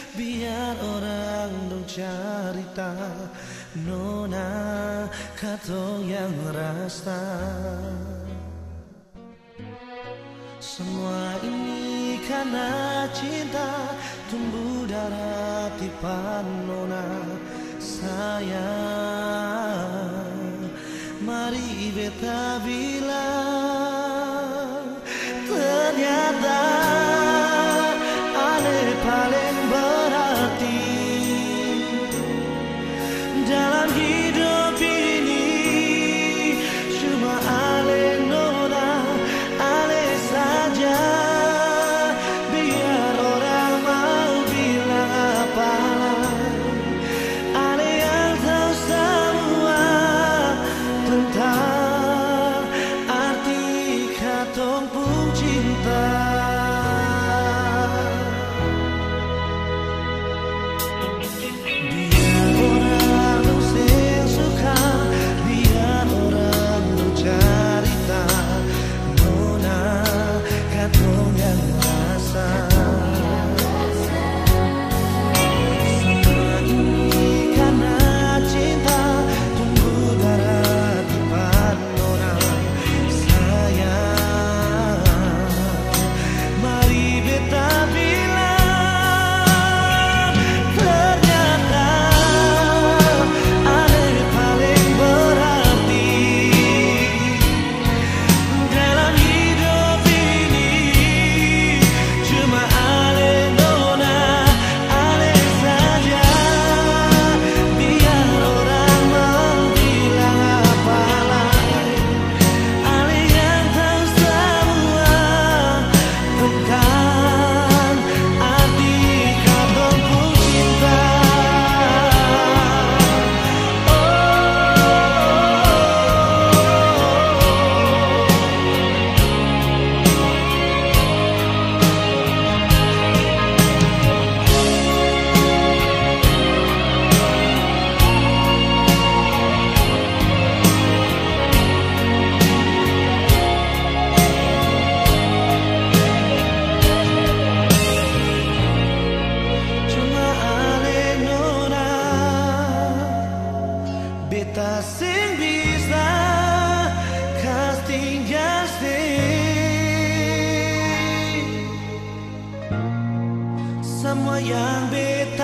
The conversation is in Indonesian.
biar orang dong cerita nona katong yang rasa. Semua ini karena cinta tumbuh darah tipan nona sayang. Mari beta bilang ternyata ale paling berarti dalam hidup ini. Cuma ale nona, ale saja. Biar orang mau bilang apa, ale yang tahu semua tentang arti katong pun cinta. Beta sing bisa casting semua yang beta